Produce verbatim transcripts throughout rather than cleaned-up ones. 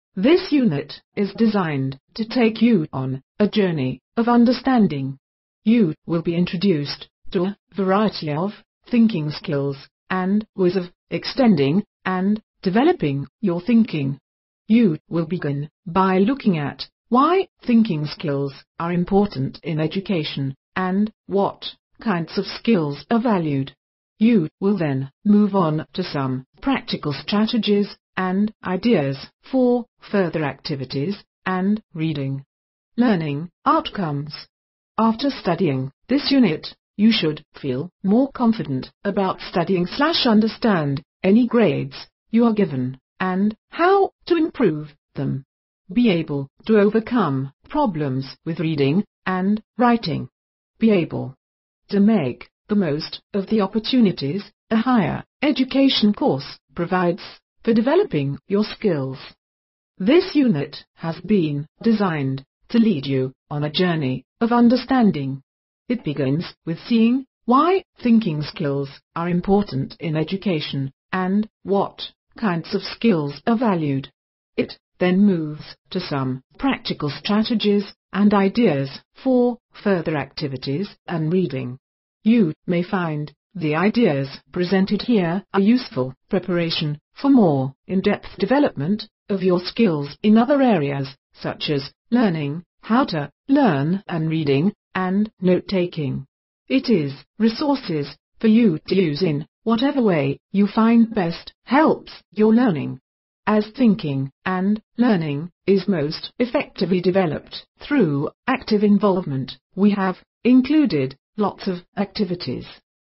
This unit is designed to take you on a journey of understanding. You will be introduced to a variety of thinking skills and ways of extending and developing your thinking. You will begin by looking at why thinking skills are important in education and what kinds of skills are valued. You will then move on to some practical strategies and ideas for further activities and reading. Learning outcomes. After studying this unit, you should feel more confident about studying slash understand any grades you are given and how to improve them. Be able to overcome problems with reading and writing. Be able to make the most of the opportunities a higher education course provides for developing your skills. This unit has been designed to lead you on a journey of understanding. It begins with seeing why thinking skills are important in education and what kinds of skills are valued. It then moves to some practical strategies and ideas for further activities and reading. You may find the ideas presented here are useful preparation for more in-depth development of your skills in other areas, such as learning how to learn and reading and note-taking. It is resources for you to use in whatever way you find best helps your learning. As thinking and learning is most effectively developed through active involvement, we have included lots of activities.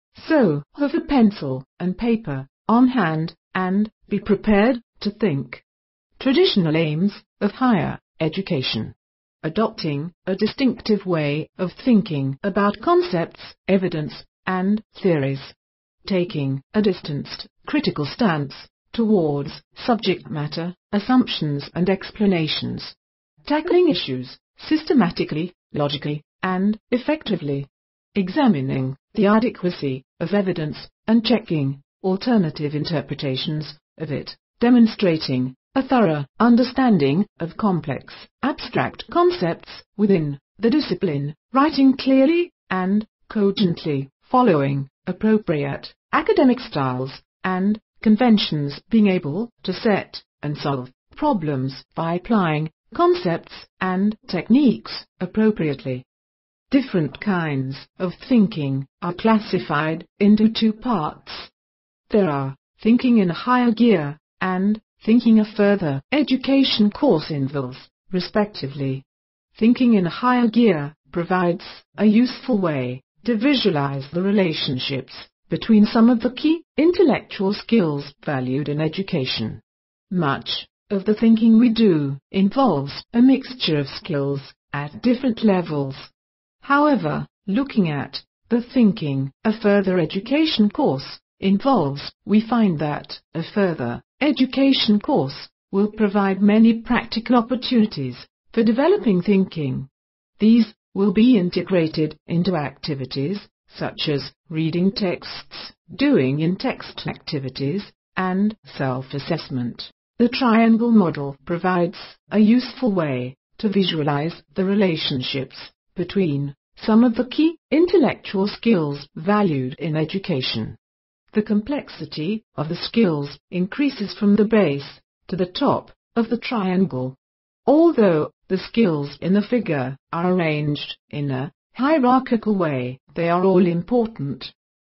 So, have a pencil and paper on hand and be prepared to think. Traditional aims of higher education. Adopting a distinctive way of thinking about concepts, evidence, and theories. Taking a distanced, critical stance towards subject matter, assumptions and explanations. Tackling issues systematically, logically, and effectively. Examining the adequacy of evidence and checking alternative interpretations of it. Demonstrating a thorough understanding of complex, abstract concepts within the discipline. Writing clearly and cogently, following appropriate academic styles and conventions. Being able to set and solve problems by applying concepts and techniques appropriately. Different kinds of thinking are classified into two parts. There are thinking in a higher gear and thinking a further education course involves, respectively. Thinking in a higher gear provides a useful way to visualize the relationships between some of the key intellectual skills valued in education. Much of the thinking we do involves a mixture of skills at different levels. However, looking at the thinking a further education course involves, we find that a further education course will provide many practical opportunities for developing thinking. These will be integrated into activities such as reading texts, doing in-text activities, and self-assessment. The triangle model provides a useful way to visualize the relationships between some of the key intellectual skills valued in education. The complexity of the skills increases from the base to the top of the triangle. Although the skills in the figure are arranged in a hierarchical way, they are all important.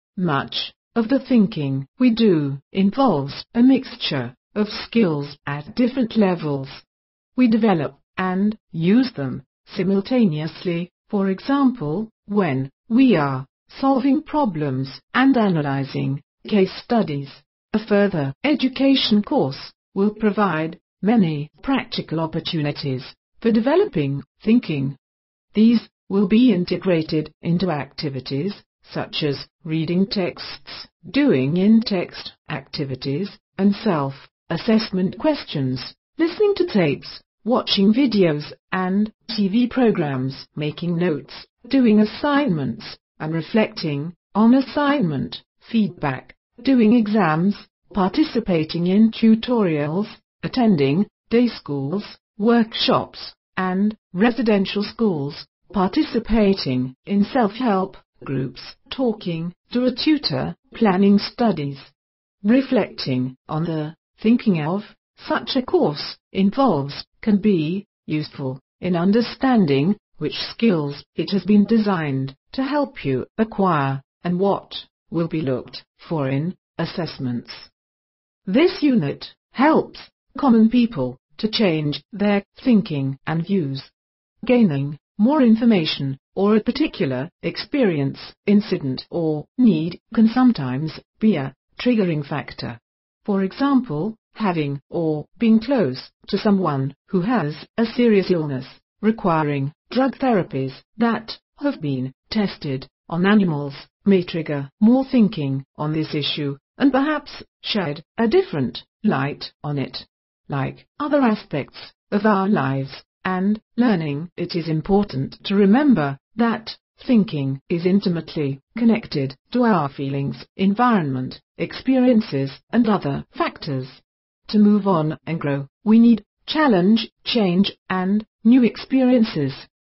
Much of the thinking we do involves a mixture of skills at different levels. We develop and use them simultaneously. For example, when we are solving problems and analyzing case studies. A further education course will provide many practical opportunities for developing thinking. These will be integrated into activities such as reading texts, doing in-text activities, and self-assessment questions, listening to tapes, watching videos and T V programs, making notes, doing assignments, and reflecting on assignment feedback, doing exams, participating in tutorials, attending day schools, workshops, and residential schools, participating in self-help groups, talking to a tutor, planning studies. Reflecting on the thinking of such a course involves can be useful in understanding which skills it has been designed to help you acquire and what will be looked for in assessments. This unit helps common people to change their thinking and views. Gaining more information or a particular experience, incident or need can sometimes be a triggering factor. For example, having or being close to someone who has a serious illness requiring drug therapies that have been tested on animals may trigger more thinking on this issue and perhaps shed a different light on it. Like other aspects of our lives and learning, it is important to remember that thinking is intimately connected to our feelings, environment, experiences, and other factors. To move on and grow, we need challenge, change, and new experiences.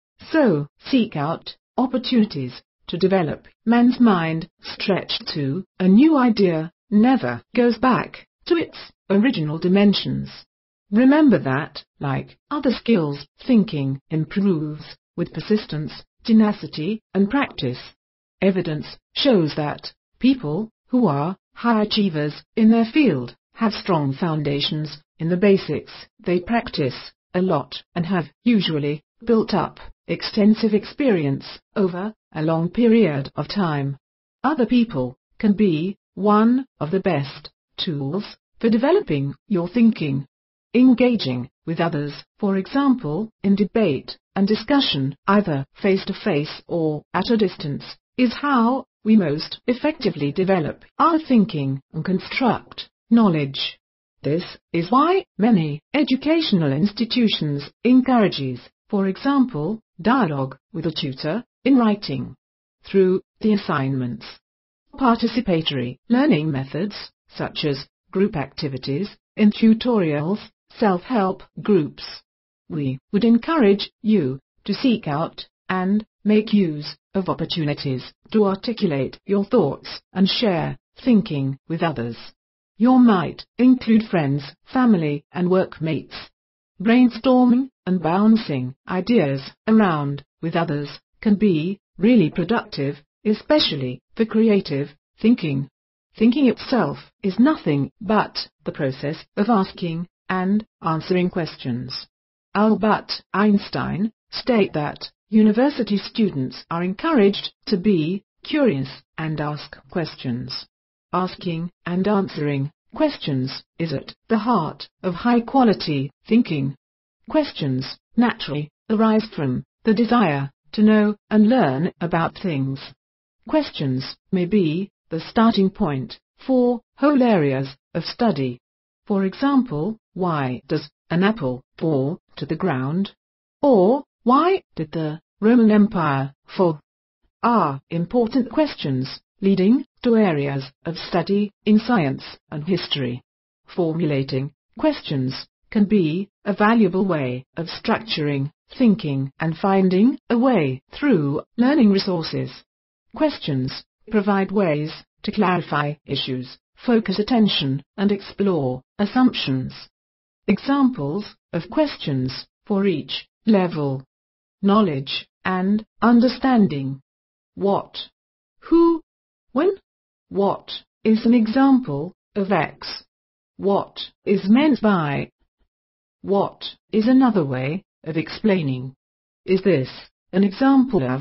So, seek out opportunities to develop man's mind. Stretched to a new idea never goes back to its original dimensions. Remember that, like other skills, thinking improves with persistence, tenacity, and practice. Evidence shows that people who are high achievers in their field have strong foundations in the basics. They practice a lot and have usually built up extensive experience over a long period of time. Other people can be one of the best tools for developing your thinking. Engaging with others, for example, in debate and discussion, either face-to-face or at a distance, is how we most effectively develop our thinking and construct knowledge. This is why many educational institutions encourages, for example, dialogue with a tutor in writing. Through the assignments, participatory learning methods, such as group activities, in tutorials, self-help groups, we would encourage you to seek out and make use of opportunities to articulate your thoughts and share thinking with others. You might include friends, family, and workmates. Brainstorming and bouncing ideas around with others can be really productive, especially for creative thinking. Thinking itself is nothing but the process of asking and answering questions. Albert Einstein stated that university students are encouraged to be curious and ask questions. Asking and answering questions is at the heart of high-quality thinking. Questions naturally arise from the desire to know and learn about things. Questions may be the starting point for whole areas of study. For example, why does an apple fall to the ground? Or, why did the Roman Empire fall? Are important questions leading to areas of study in science and history. Formulating questions can be a valuable way of structuring thinking and finding a way through learning resources. Questions provide ways to clarify issues, focus attention, and explore assumptions. Examples of questions for each level: knowledge and understanding. What? Who? When? What is an example of X? What is meant by? What is another way of explaining? Is this an example of?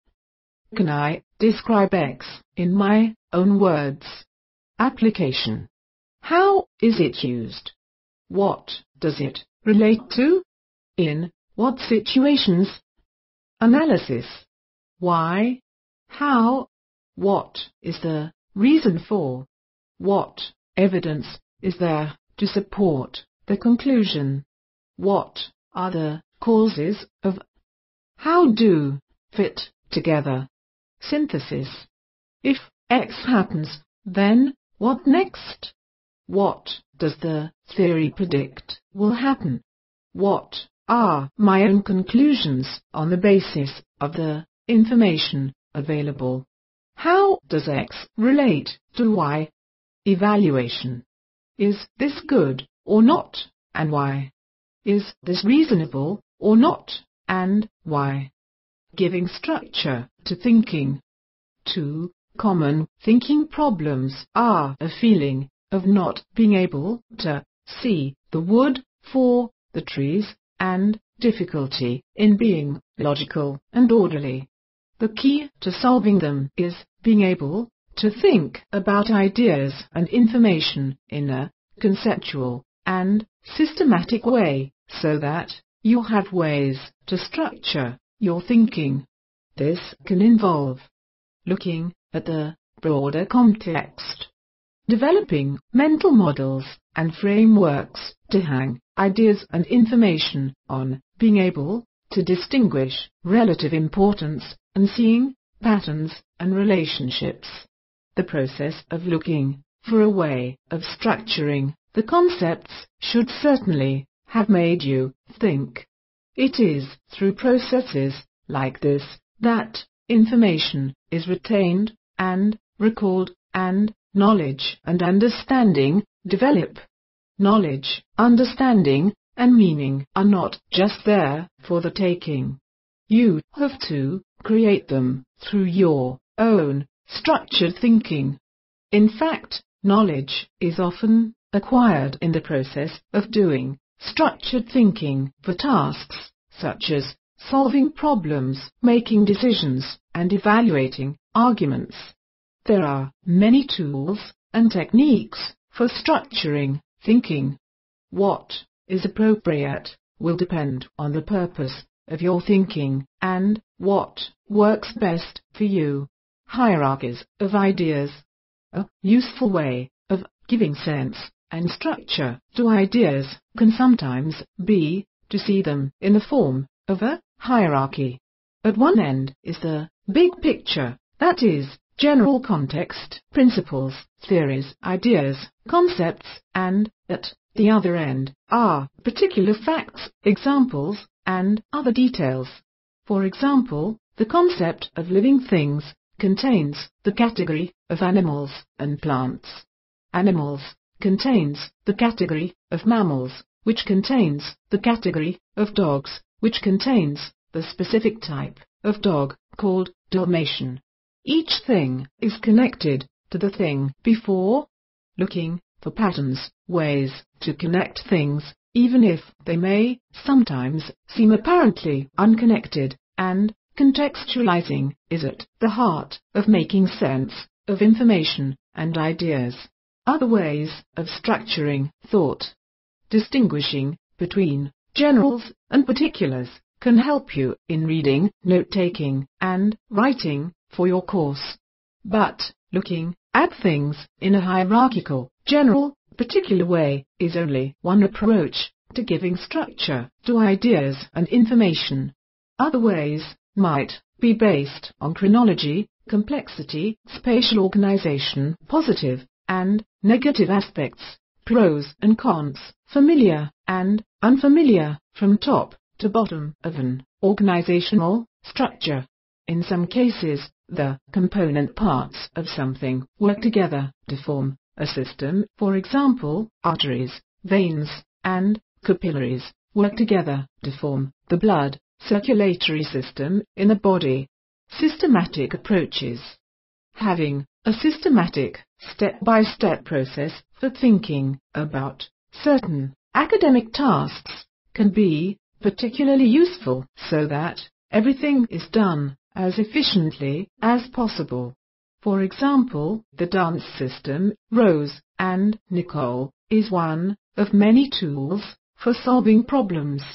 Can I describe X in my own words? Application. How is it used? What does it relate to? In what situations? Analysis. Why? How? What is the reason for? What evidence is there to support the conclusion? What are the causes of? How do fit together? Synthesis. If X happens, then what next? What does the theory predict will happen? What are my own conclusions on the basis of the information available? How does X relate to Y? Evaluation. Is this good or not, and why? Is this reasonable or not, and why? Giving structure to thinking. Two common thinking problems are a feeling of not being able to see the wood for the trees, and difficulty in being logical and orderly. The key to solving them is being able to think about ideas and information in a conceptual and systematic way, so that you have ways to structure your thinking. This can involve looking at the broader context, developing mental models and frameworks to hang ideas and information on, being able to distinguish relative importance, and seeing patterns and relationships. The process of looking for a way of structuring the concepts should certainly have made you think. It is through processes like this that information is retained and recalled, and knowledge and understanding develop. Knowledge, understanding, and meaning are not just there for the taking. You have to create them through your own structured thinking. In fact, knowledge is often acquired in the process of doing structured thinking for tasks such as solving problems, making decisions, and evaluating arguments. There are many tools and techniques for structuring thinking. What is appropriate will depend on the purpose of your thinking and what works best for you. Hierarchies of ideas. A useful way of giving sense and structure to ideas can sometimes be to see them in the form of a hierarchy. At one end is the big picture, that is, general context, principles, theories, ideas, concepts, and at the other end are particular facts, examples, and other details. For example, the concept of living things contains the category of animals and plants. Animals contains the category of mammals, which contains the category of dogs, which contains the specific type of dog called Dalmatian. Each thing is connected to the thing before. Looking for patterns, ways to connect things, even if they may sometimes seem apparently unconnected, and contextualizing is at the heart of making sense of information and ideas. Other ways of structuring thought. Distinguishing between generals and particulars can help you in reading, note-taking, and writing for your course. But looking at things in a hierarchical, general, particular way is only one approach to giving structure to ideas and information. Other ways might be based on chronology, complexity, spatial organization, positive and negative aspects, pros and cons, familiar and unfamiliar, from top to bottom of an organizational structure. In some cases, the component parts of something work together to form a system. For example, arteries, veins, and capillaries work together to form the blood circulatory system in the body. Systematic approaches. Having a systematic, step-by-step process for thinking about certain academic tasks can be particularly useful, so that everything is done as efficiently as possible. For example, the dance system, Rose and Nicole, is one of many tools for solving problems.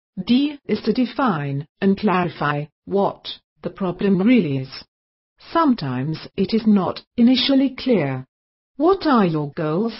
D is to define and clarify what the problem really is. Sometimes it is not initially clear. What are your goals?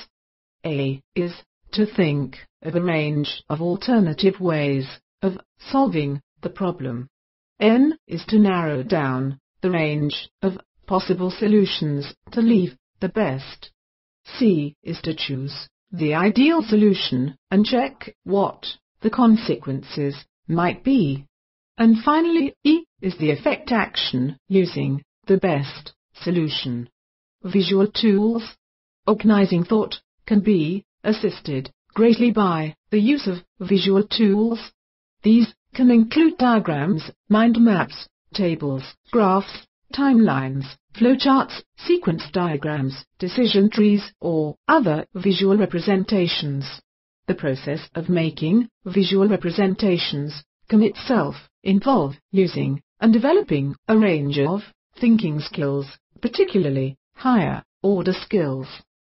A is to think of a range of alternative ways of solving the problem. N is to narrow down the range of possible solutions to leave the best. C is to choose the ideal solution and check what the consequences might be. And finally, E is the effect action, using the best solution. Visual tools. Organizing thought can be assisted greatly by the use of visual tools. These can include diagrams, mind maps, tables, graphs, timelines, flowcharts, sequence diagrams, decision trees, or other visual representations. The process of making visual representations can itself involve using and developing a range of thinking skills, particularly higher order skills.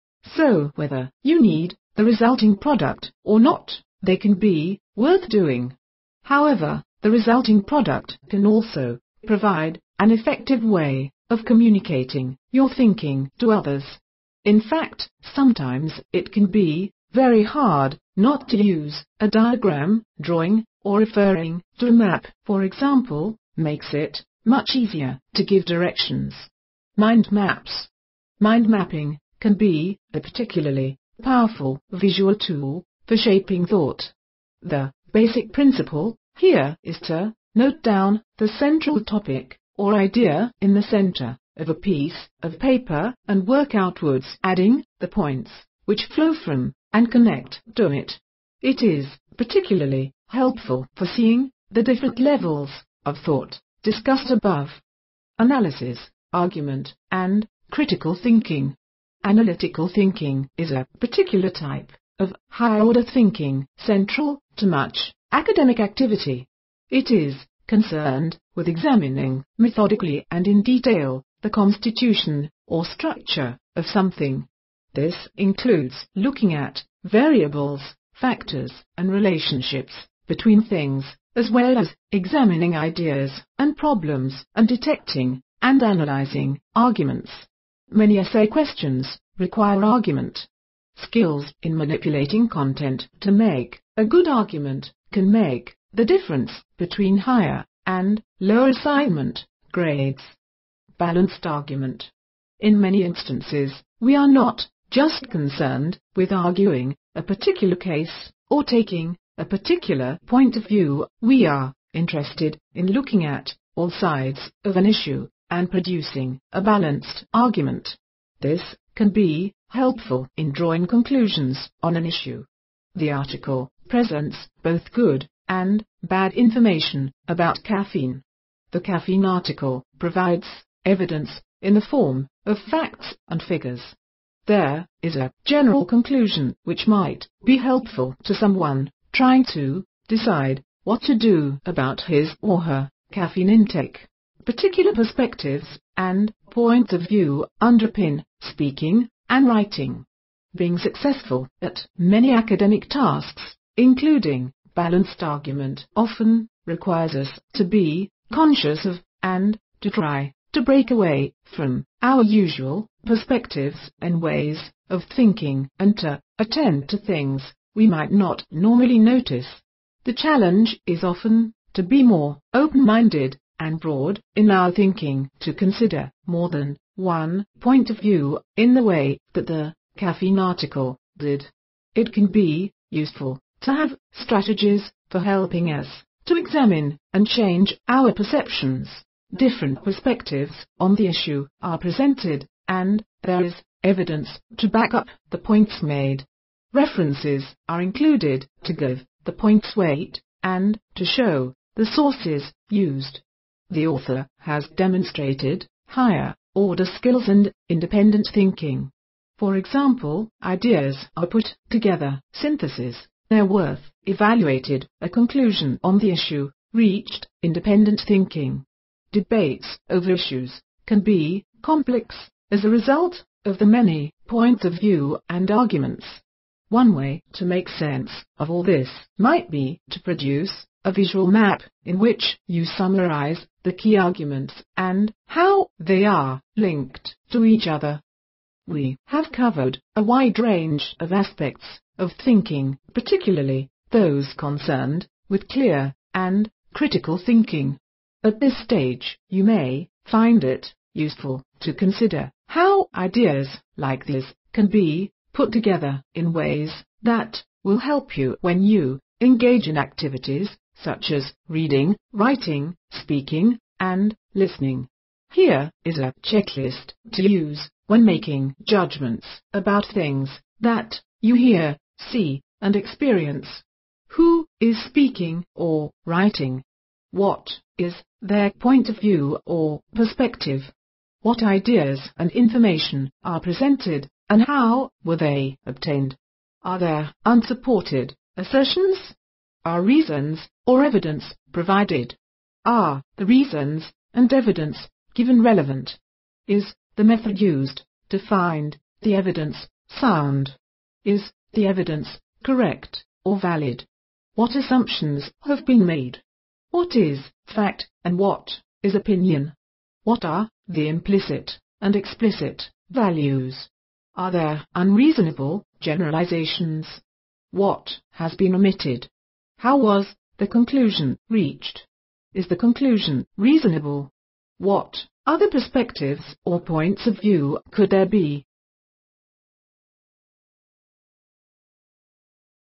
So whether you need the resulting product or not, they can be worth doing. However, the resulting product can also provide an effective way of communicating your thinking to others. In fact, sometimes it can be very hard not to use a diagram, drawing, or referring to a map, for example, makes it much easier to give directions. Mind maps. Mind mapping can be a particularly powerful visual tool for shaping thought. The basic principle here is to note down the central topic or idea in the center of a piece of paper and work outwards, adding the points which flow from and connect to it. It is particularly helpful for seeing the different levels of thought discussed above. Analysis, argument, and critical thinking. Analytical thinking is a particular type of high-order thinking central to much academic activity. It is concerned with examining methodically and in detail the constitution or structure of something. This includes looking at variables, factors, and relationships between things, as well as examining ideas and problems and detecting and analyzing arguments. Many essay questions require argument. Skills in manipulating content to make a good argument can make the difference between higher and lower assignment grades. Balanced argument. In many instances, we are not just concerned with arguing a particular case or taking a particular point of view. We are interested in looking at all sides of an issue and producing a balanced argument. This can be helpful in drawing conclusions on an issue. The article presents both good and bad information about caffeine. The caffeine article provides evidence in the form of facts and figures. There is a general conclusion which might be helpful to someone trying to decide what to do about his or her caffeine intake. Particular perspectives and points of view underpin speaking and writing. Being successful at many academic tasks, including balanced argument, often requires us to be conscious of and to try to break away from our usual perspectives and ways of thinking and to attend to things we might not normally notice. The challenge is often to be more open-minded and broad in our thinking, to consider more than one point of view in the way that the caffeine article did. It can be useful to have strategies for helping us to examine and change our perceptions. Different perspectives on the issue are presented, and there is evidence to back up the points made. References are included to give the points weight and to show the sources used. The author has demonstrated higher order skills and independent thinking. For example, ideas are put together, synthesis, their worth, evaluated, a conclusion on the issue, reached, independent thinking. Debates over issues can be complex as a result of the many points of view and arguments. One way to make sense of all this might be to produce a visual map in which you summarize the key arguments and how they are linked to each other. We have covered a wide range of aspects of thinking, particularly those concerned with clear and critical thinking. At this stage, you may find it useful to consider how ideas like this can be put together in ways that will help you when you engage in activities such as reading, writing, speaking, and listening. Here is a checklist to use when making judgments about things that you hear, see, and experience. Who is speaking or writing? What is their point of view or perspective? What ideas and information are presented, and how were they obtained? Are there unsupported assertions? Are reasons or evidence provided? Are the reasons and evidence given relevant? Is the method used to find the evidence sound? Is the evidence correct or valid? What assumptions have been made? What is fact and what is opinion? What are the implicit and explicit values? Are there unreasonable generalizations? What has been omitted? How was the conclusion reached? Is the conclusion reasonable? What other perspectives or points of view could there be?